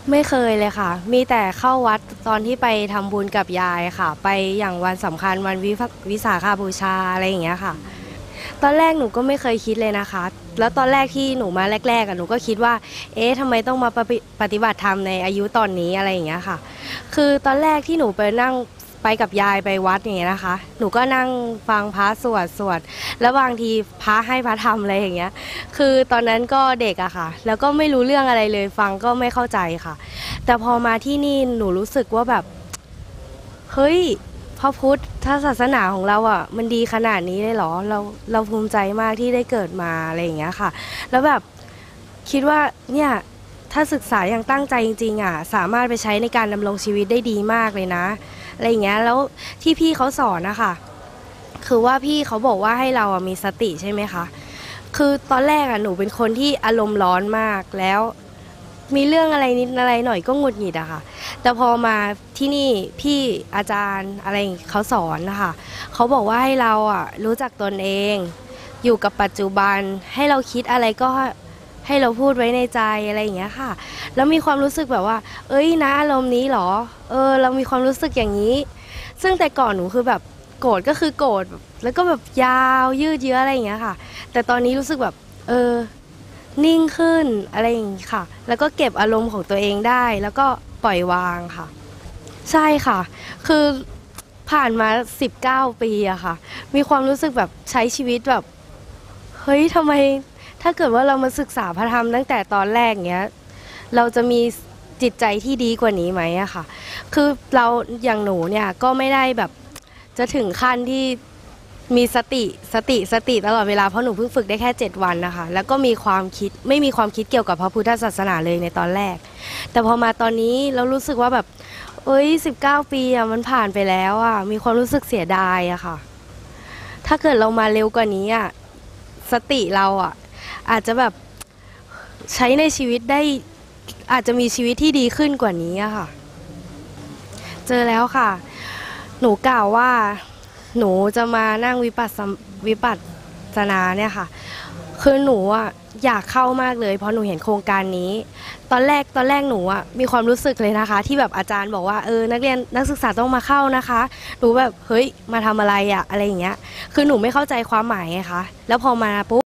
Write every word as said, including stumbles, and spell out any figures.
ไม่เคยเลยค่ะมีแต่เข้าวัดตอนที่ไปทำบุญกับยายค่ะไปอย่างวันสำคัญวันวิภวิสาขบูชาอะไรอย่างเงี้ยค่ะตอนแรกหนูก็ไม่เคยคิดเลยนะคะแล้วตอนแรกที่หนูมาแรกๆอะหนูก็คิดว่าเอ๊ะทำไมต้องมาปฏิปฏิบัติธรรมในอายุตอนนี้อะไรอย่างเงี้ยค่ะคือตอนแรกที่หนูไปนั่งไปกับยายไปวัดอย่างเงี้ยนะคะหนูก็นั่งฟังพระสวดสวดแล้วบางทีพระให้พระธรรมอะไรอย่างเงี้ยคือตอนนั้นก็เด็กอะค่ะแล้วก็ไม่รู้เรื่องอะไรเลยฟังก็ไม่เข้าใจค่ะแต่พอมาที่นี่หนูรู้สึกว่าแบบเฮ้ยพระพุทธศาสนาของเราอ่ะมันดีขนาดนี้เลยเหรอเราเราภูมิใจมากที่ได้เกิดมาอะไรอย่างเงี้ยค่ะแล้วแบบคิดว่าเนี่ยถ้าศึกษาอย่างตั้งใจจริงๆอ่ะสามารถไปใช้ในการดำรงชีวิตได้ดีมากเลยนะอะไรอย่างเงี้ยแล้วที่พี่เขาสอนนะคะคือว่าพี่เขาบอกว่าให้เราอ่ะมีสติใช่ไหมคะคือตอนแรกอ่ะหนูเป็นคนที่อารมณ์ร้อนมากแล้วมีเรื่องอะไรนิดอะไรหน่อยก็หงุดหงิดอะค่ะ แต่พอมาที่นี่พี่อาจารย์อะไรเขาสอนนะคะเขาบอกว่าให้เราอ่ะรู้จักตนเองอยู่กับปัจจุบันให้เราคิดอะไรก็ให้เราพูดไว้ในใจอะไรอย่างเงี้ยค่ะแล้วมีความรู้สึกแบบว่าเอ้ยนะอารมณ์นี้เหรอเออเรามีความรู้สึกอย่างนี้ซึ่งแต่ก่อนหนูคือแบบโกรธก็คือโกรธแล้วก็แบบยาวยืดเยื้ออะไรอย่างเงี้ยค่ะแต่ตอนนี้รู้สึกแบบเออนิ่งขึ้นอะไรอย่างงี้ค่ะแล้วก็เก็บอารมณ์ของตัวเองได้แล้วก็ปล่อยวางค่ะ ใช่ค่ะ คือผ่านมาสิบเก้าปีอะค่ะ มีความรู้สึกแบบใช้ชีวิตแบบเฮ้ยทำไมถ้าเกิดว่าเรามาศึกษาพระธรรมตั้งแต่ตอนแรกเนี้ยเราจะมีจิตใจที่ดีกว่านี้ไหมอะค่ะคือเราอย่างหนูเนี่ยก็ไม่ได้แบบจะถึงขั้นที่มีสติสติสติตลอดเวลาเพราะหนูเพิ่งฝึกได้แค่เจ็ดวันนะคะแล้วก็มีความคิดไม่มีความคิดเกี่ยวกับพระพุทธศาสนาเลยในตอนแรกแต่พอมาตอนนี้เรารู้สึกว่าแบบ เอ้ยสิบเก้าปีอะมันผ่านไปแล้วอะมีความรู้สึกเสียดายอะค่ะถ้าเกิดเรามาเร็วกว่านี้อะสติเราอะอาจจะแบบใช้ในชีวิตได้อาจจะมีชีวิตที่ดีขึ้นกว่านี้อะค่ะเจอแล้วค่ะหนูกล่าวว่าหนูจะมานั่งวิปัสสวิปัสสนาเนี่ยค่ะ คือหนูอ่ะอยากเข้ามากเลยเพราะหนูเห็นโครงการนี้ตอนแรกตอนแรกหนูอ่ะมีความรู้สึกเลยนะคะที่แบบอาจารย์บอกว่าเออนักเรียนนักศึกษาต้องมาเข้านะคะหนูแบบเฮ้ยมาทำอะไรอ่ะอะไรอย่างเงี้ยคือหนูไม่เข้าใจความหมายไงคะแล้วพอมาปุ๊บ